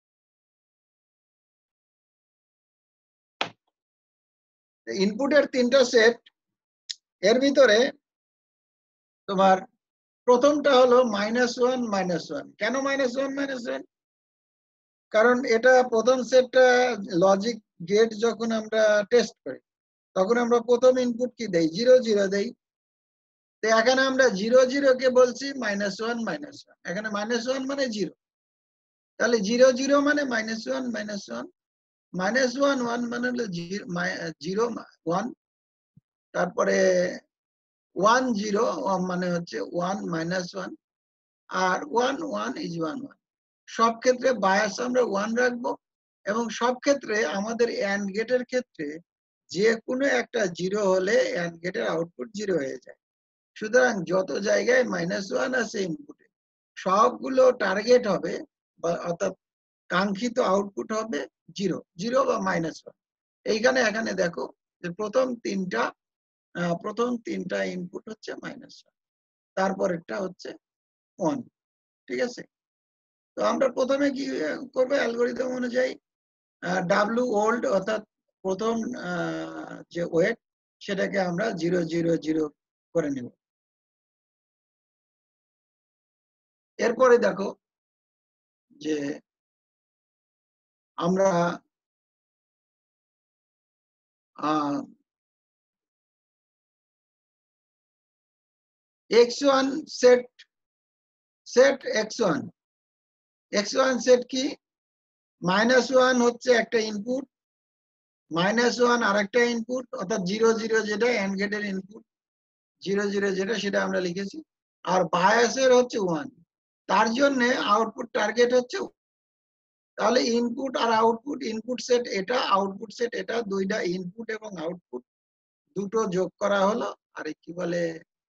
ইনপুটের তিনটা সেট, এর ভিতরে তোমার প্রথমটা হলো মাইনাস ওয়ান মাইনাস ওয়ান। কেন মাইনাস ওয়ান মাইনাস ওয়ান? কারণ এটা প্রথম সেটটা লজিক গেট যখন আমরা টেস্ট করি তখন আমরা প্রথম ইনপুট কি দেই, জিরো জিরো দেই। তো এখানে আমরা জিরো জিরো কে বলছি মাইনাস ওয়ান মাইনাস ওয়ান। এখানে মাইনাস ওয়ান মানে জিরো, তাহলে জিরো জিরো মানে minus one minus one, minus one one মানে হলো জিরো ওয়ান, তারপরে ওয়ান জিরো মানে হচ্ছে ওয়ান মাইনাস ওয়ান, আর one one is one one. সব ক্ষেত্রে বায়াস আমরা ওয়ান রাখবো, এবং সব ক্ষেত্রে আমাদের অ্যান্ড গেটের ক্ষেত্রে যে কোনো একটা জিরো হলে অ্যান্ড গেটের আউটপুট জিরো হয়ে যায়। সুতরাং যত জায়গায় মাইনাস ওয়ান আছে ইনপুটে, সবগুলো টার্গেট হবে, অর্থাৎ কাঙ্ক্ষিত আউটপুট হবে জিরো, জিরো বা মাইনাস ওয়ান। এইখানে এখানে দেখো যে প্রথম তিনটা প্রথম তিনটা ইনপুট হচ্ছে মাইনাস ওয়ান, তারপরেরটা হচ্ছে ওয়ান, ঠিক আছে। তো আমরা প্রথমে কি করবো, অ্যালগোরিদম অনুযায়ী ডাব্লু ওল্ড অর্থাৎ প্রথম যে ওয়েট সেটাকে আমরা জিরো জিরো জিরো করে নেব। এরপরে দেখো যে আমরা X one set set X one X one set কি, মাইনাস ওয়ান হচ্ছে একটা ইনপুট, মাইনাস ওয়ান আর একটা ইনপুট, অর্থাৎ জিরো জিরো যেটা অ্যান্ড গেটের ইনপুট, জিরো জিরো যেটা সেটা আমরা লিখেছি, আর বায়াসের হচ্ছে ওয়ান, তার জন্য আউটপুট টার্গেট হচ্ছে। তাহলে ইনপুট আর আউটপুট, ইনপুট সেট এটা, আউটপুট সেট এটা, দুইটা ইনপুট এবং আউটপুট দুটো যোগ করা হলো, আর কি বলে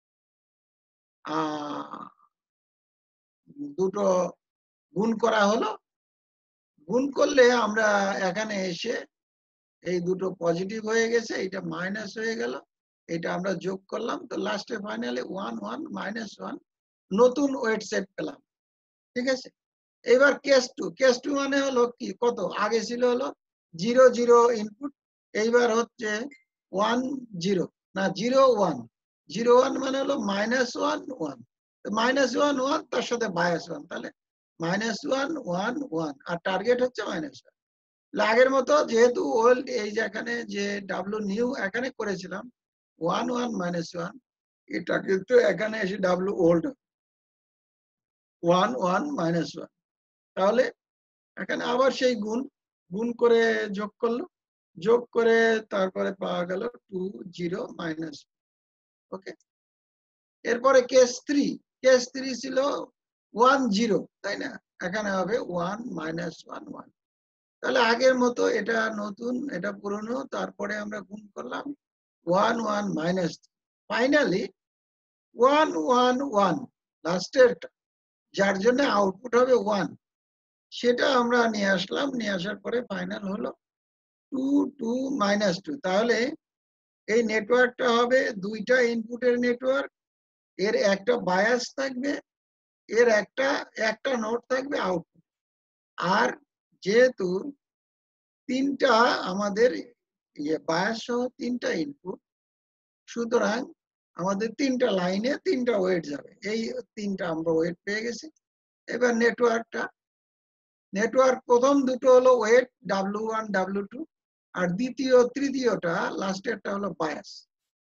আহ দুটো গুণ করা হলো। গুণ করলে আমরা এখানে এসে এই দুটো পজিটিভ হয়ে গেছে, এটা মাইনাস হয়ে গেল, এটা আমরা যোগ করলাম, তো লাস্টে finally one one minus one নতুন ওয়েট সেট পেলাম, ঠিক আছে। এবার কেস টু, কেস টু মানে হলো কি, কত আগে ছিল হলো জিরো জিরো ইনপুট, এইবার হচ্ছে ওয়ান জিরো, না জিরো ওয়ান, জিরো ওয়ান মানে হলো minus one one, minus one one তার সাথে বায়াস ওয়ান, তাহলে মাইনাস ওয়ান ওয়ান ওয়ান, আর টার্গেট হচ্ছে মাইনাস ওয়ান। আগের মতো যেহেতু ওল্ড, এই যে এখানে যে ডাব্লু নিউ এখানে করেছিলাম ওয়ান ওয়ান মাইনাস ওয়ান, এটা কিন্তু এখানে এসে W old one one minus one. তাহলে এখানে আবার সেই গুণ গুণ করে যোগ করলো, যোগ করে তারপরে পাওয়া গেল টু জিরো মাইনাস। ওকে, এরপরে কেস থ্রি, কেস থ্রি ছিল ওয়ান জিরো, তাই না, এখানে হবে ওয়ান মাইনাস ওয়ান ওয়ান। তাহলে আগের মতো এটা নতুন, এটা পুরনো, তারপরে আমরা গুণ করলাম one one minus, finally one one one লাস্টের, যার জন্য আউটপুট হবে ওয়ান, সেটা আমরা নিয়ে আসলাম, নিয়ে আসার পরে ফাইনাল হলো টু টু মাইনাস টু। তাহলে এই নেটওয়ার্কটা হবে দুইটা ইনপুটের নেটওয়ার্ক, এর একটা বায়াস থাকবে, এর একটা একটা নোড থাকবে আউটপুট, আর যেহেতু তিনটা আমাদের ইয়ে বায়াস সহ তিনটা ইনপুট, সুতরাং আমাদের তিনটা লাইনে তিনটা ওয়েট যাবে, এই তিনটা আমরা ওয়েট পেয়ে গেছি। এবার নেটওয়ার্কটা, নেটওয়ার্ক প্রথম দুটো হলো weight W one W two, আর দ্বিতীয় তৃতীয়টা লাস্টেরটা হলো বায়াস।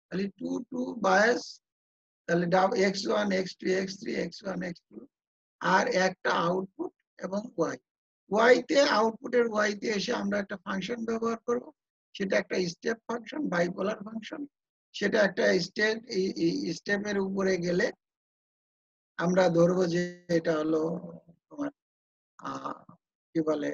তাহলে টু টু বায়াস, তাহলে X one X two X three X one X two, আর একটা আউটপুট এবং ওয়াই। ওয়াইতে আউটপুটের ওয়াইতে এসে আমরা একটা ফাংশন ব্যবহার করব, সেটা একটা স্টেপ ফাংশন, বাইপোলার ফাংশন। সেটা একটা স্টেপ, স্টেপের উপরে গেলে আমরা ধরবো যে এটা হলো তোমার আহ কি বলে,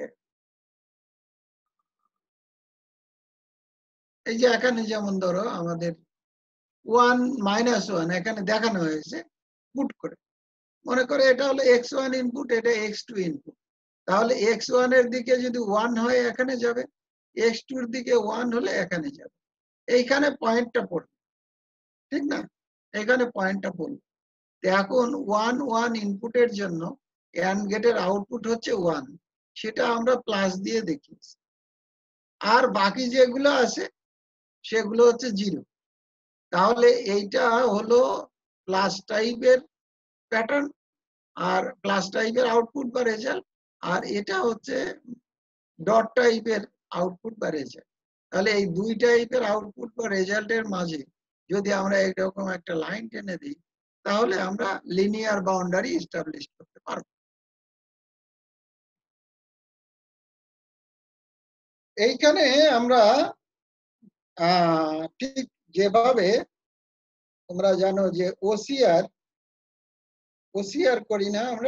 এই যে এখানে যেমন ধরো আমাদের ওয়ান মাইনাস ওয়ান এখানে দেখানো হয়েছে পুট করে, মনে করে এটা হলো এক্স ওয়ান ইনপুট, এটা এক্স টু ইনপুট। তাহলে এক্স ওয়ান এর দিকে যদি ওয়ান হয় এখানে যাবে, এক্স টুর দিকে ওয়ান হলে এখানে যাবে, এইখানে পয়েন্টটা পড়বে, ঠিক না? এখানে পয়েন্টটা পড়বে। এখন ওয়ান ওয়ান ইনপুটের জন্য অ্যান্ড গেটের আউটপুট হচ্ছে ওয়ান, সেটা আমরা প্লাস দিয়ে দেখিয়েছি। আর বাকি যেগুলো আছে সেগুলো হচ্ছে জিরো। তাহলে এইটা হলো প্লাস টাইপের প্যাটার্ন আর প্লাস টাইপের আউটপুট বা রেজাল্ট, আর এটা হচ্ছে ডট টাইপের আউটপুট বা রেজাল্ট। তাহলে এই দুই টাইপের আউটপুট বা রেজাল্টের মাঝে যদি আমরা এরকম একটা লাইন টেনে দিই, তাহলে আমরা লিনিয়ার বাউন্ডারি এস্টাবলিশ করতে পারবো। এইখানে আমরা ঠিক যেভাবে তোমরা জানো যে ওসিআর ওসিআর করি না, আমরা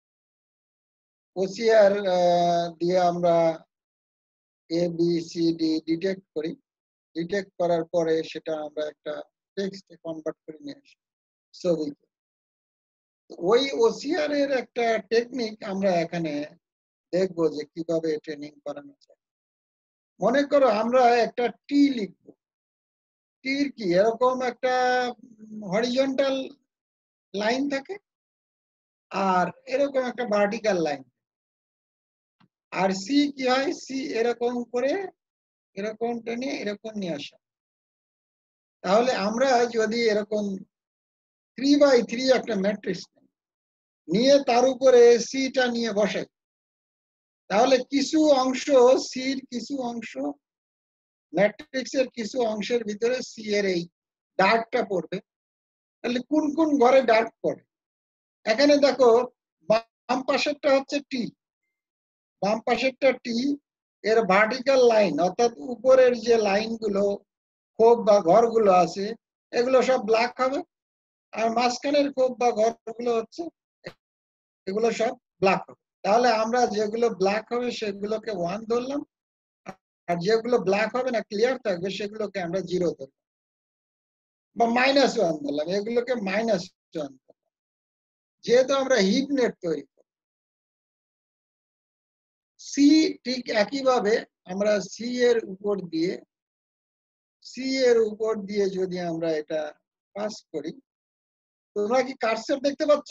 ওসিআর দিয়ে আমরা A B C D detect করি, ডিটেক্ট করার পরে সেটা আমরা একটা টেক্সটে কনভার্ট করে নিয়ে আসি ছবিতে। ওই ওসিআর এর একটা টেকনিক আমরা এখানে দেখবো যে কিভাবে ট্রেনিং করানো যায়। মনে করো আমরা একটা টি লিখবো, টির কি এরকম একটা হরিজন্টাল লাইন থাকে আর এরকম একটা ভার্টিক্যাল লাইন, আর সি কি হয়, সি এরকম করে এরকম টেনে এরকম নিয়ে আসা। তাহলে আমরা যদি এরকম থ্রি বাই থ্রি একটা ম্যাট্রিক্স নিয়ে তার উপরে সিটা নিয়ে বসাই, তাহলে কিছু অংশ সির কিছু অংশ ম্যাট্রিক্সের কিছু অংশের ভিতরে সি এর এই ডার্কটা পড়বে। তাহলে কোন কোন ঘরে ডার্ক পড়ে, এখানে দেখো বাম পাশেরটা হচ্ছে টি, বাম পাশেরটা টি, এর ভার্টিক্যাল লাইন অর্থাৎ উপরের যে লাইনগুলো খোপ বা ঘরগুলো আছে এগুলো সব ব্ল্যাক হবে, আর মাঝখানের খোপ বা ঘরগুলো হচ্ছে এগুলো সব ব্ল্যাক হবে। তাহলে আমরা যেগুলো ব্ল্যাক হবে সেগুলোকে ওয়ান ধরলাম, আর যেগুলো ব্ল্যাক হবে না ক্লিয়ার থাকবে সেগুলোকে আমরা জিরো ধরলাম বা মাইনাস ওয়ান ধরলাম, এগুলোকে মাইনাস ওয়ান ধরলাম। যেহেতু আমরা হিপ নেট তৈরি করি, সি ঠিক একইভাবে আমরা সি এর উপর দিয়ে সি এর উপর দিয়ে যদি আমরা এটা পাস করি, তোমরা কি কার্সর দেখতে পাচ্ছ?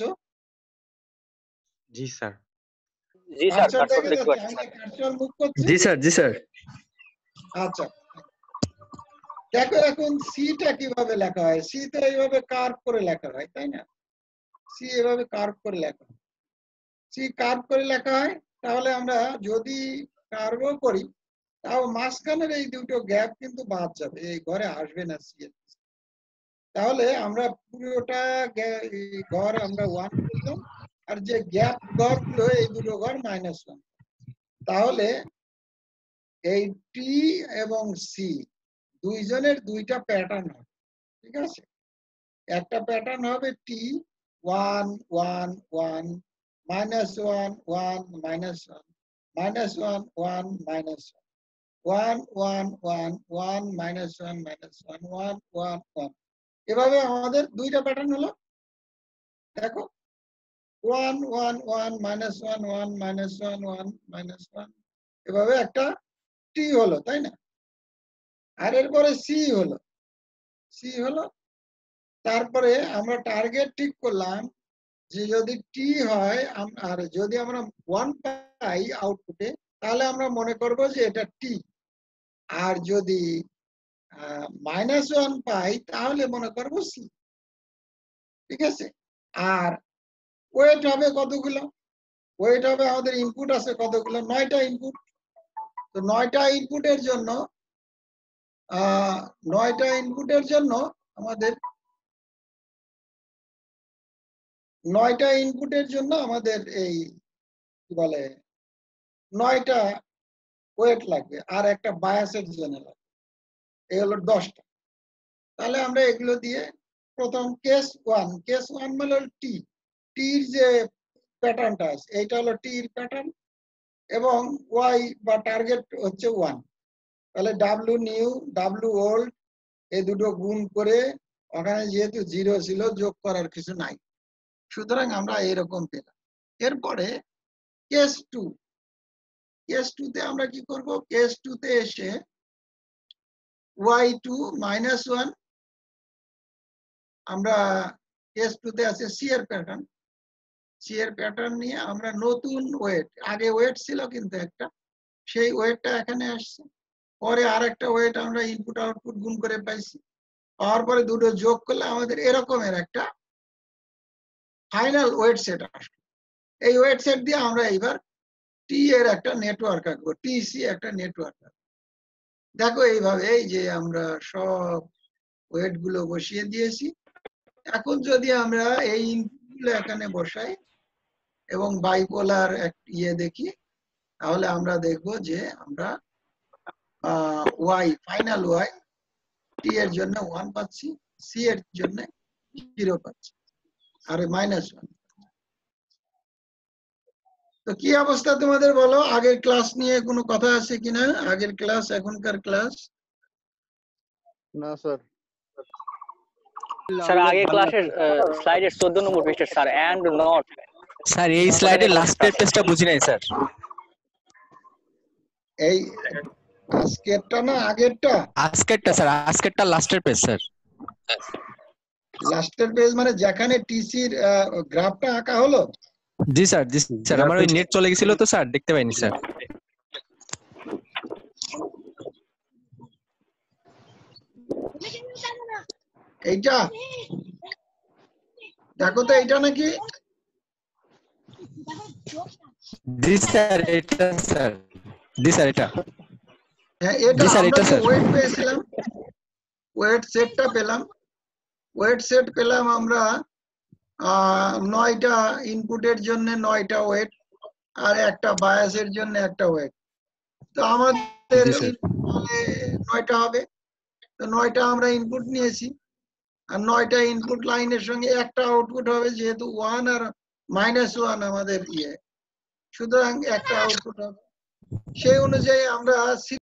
জি স্যার। জি স্যার, কার্সর কার্সর দেখা দেখতে যাচ্ছে? পাচ্ছি। আমি কার্সর মুভ করছি। জি স্যার, জি স্যার। আচ্ছা, দেখো এখন সিটা কিভাবে লেখা হয়, সি তো এইভাবে কার্ভ করে লেখা হয়, তাই না? সি এভাবে কার্ভ করে লেখা হয়, সি কার্ভ করে লেখা হয়। তাহলে আমরা যদি কার্ভও করি তাও মাঝখানের এই দুটো গ্যাপ কিন্তু বাদ যাবে, এই ঘরে আসবে না সি এর। তাহলে আমরা পুরোটা ঘর আমরা ওয়ান করলাম, আর যে গ্যাপ ঘরগুলো এই দুটো ঘর মাইনাস ওয়ান। তাহলে এই টি এবং সি দুইজনের দুইটা প্যাটার্ন হবে, ঠিক আছে? একটা প্যাটার্ন হবে T one one one minus one one minus one minus one one minus one one one one minus one minus one one one one. এভাবে আমাদের দুইটা প্যাটার্ন হলো। দেখো one one one minus one one minus one one minus one, এভাবে একটা টি হলো, তাই না? আর এরপরে সি হলো, সি হলো। তারপরে আমরা টার্গেট ঠিক করলাম যে যদি টি হয় আর যদি আমরা ওয়ান পাই আউটপুটে, তাহলে আমরা মনে করব যে এটা টি, আর যদি মাইনাস ওয়ান পাই তাহলে মনে করবো সি, ঠিক আছে? আর ওয়েট হবে কতগুলো, ওয়েট হবে আমাদের ইনপুট আছে কতগুলো, নয়টা ইনপুট। তো নয়টা ইনপুটের জন্য আহ নয়টা ইনপুটের জন্য আমাদের নয়টা ইনপুটের জন্য আমাদের এই কি বলে নয়টা ওয়েট লাগবে আর একটা বায়াসের জন্য লাগবে, এই হলো দশটা। তাহলে আমরা এগুলো দিয়ে প্রথম কেস ওয়ান, কেস ওয়ান মানে হলো টি, টির যে প্যাটার্নটা আছে এইটা হলো টির প্যাটার্ন এবং ওয়াই বা টার্গেট হচ্ছে ওয়ান। তাহলে ডাব্লিউ নিউ ডাব্লিউ ওল্ড এই দুটো গুণ করে ওখানে যেহেতু জিরো ছিল যোগ করার কিছু নাই, সুতরাং আমরা এরকম পেলাম। এরপরে কেস টু, কেস টু তে আমরা কি করব, কেস টু তে এসে ওয়াই টু মাইনাস ওয়ান, আমরা কেস টু তে আছে সি এর প্যাটার্ন, সি এর প্যাটার্ন নিয়ে আমরা নতুন ওয়েট, আগে ওয়েট ছিল কিন্তু একটা, সেই ওয়েটটা এখানে আসছে, পরে আর একটা ওয়েট আমরা ইনপুট আউটপুট গুণ করে পাইছি, পাওয়ার পরে দুটো যোগ করলে আমাদের এরকমের একটা ফাইনাল ওয়েট সেট আসবে। এই ওয়েট সেট দিয়ে আমরা এইবার টি এর একটা নেটওয়ার্ক আঁকবো, টিসি একটা নেটওয়ার্ক আঁকবো। দেখো এইভাবে এই যে আমরা সব ওয়েট গুলো বসিয়ে দিয়েছি। এখন যদি আমরা এই ইনপুট গুলো এখানে বসাই এবং বাইপোলার ইয়ে দেখি, তাহলে আমরা দেখব যে আমরা ওয়াই ফাইনাল ওয়াই টি এর জন্য ওয়ান পাচ্ছি, সি এর জন্য জিরো পাচ্ছি আর মাইনাস ওয়ান। তো কি অবস্থা তোমাদের বলো, আগের ক্লাস নিয়ে কোনো কথা আছে কিনা, আগের ক্লাস এখনকার ক্লাস? না স্যার। স্যার আগের ক্লাসের স্লাইডের চোদ্দ নম্বর পৃষ্ঠা স্যার, এন্ড নট স্যার এই স্লাইডের লাস্টের পেজটা বুঝি নাই স্যার। এই আজকেরটা না আগেরটা? আজকেরটা স্যার, আজকেরটা লাস্টের পেজ স্যার। লাস্টের পেজ মানে যেখানে টিসির গ্রাফটা আঁকা হলো? জি স্যার, জি স্যার, আমার ওই নেট চলে গেছিল তো স্যার, দেখতে পাইনি স্যার। এইটা দেখো তো, এইটা নাকি? জি স্যার এটা স্যার, জি স্যার এটা, হ্যাঁ এটা জি স্যার আমরা এটা যে স্যার। ওয়েট পেয়েছিলাম, ওয়েট সেটটা পেলাম, ওয়েট সেট পেলাম আমরা আহ নয়টা ইনপুটের জন্য নয়টা ওয়েট আর একটা বায়াসের জন্য একটা ওয়েট। তো আমাদের জি স্যার। নয়টা হবে, তো নয়টা আমরা ইনপুট নিয়েছি আর নয়টা ইনপুট লাইনের সঙ্গে একটা আউটপুট হবে, যেহেতু ওয়ান আর মাইনাস ওয়ান আমাদের ইয়ে, সুতরাং একটা আউটপুট হবে। সেই অনুযায়ী আমরা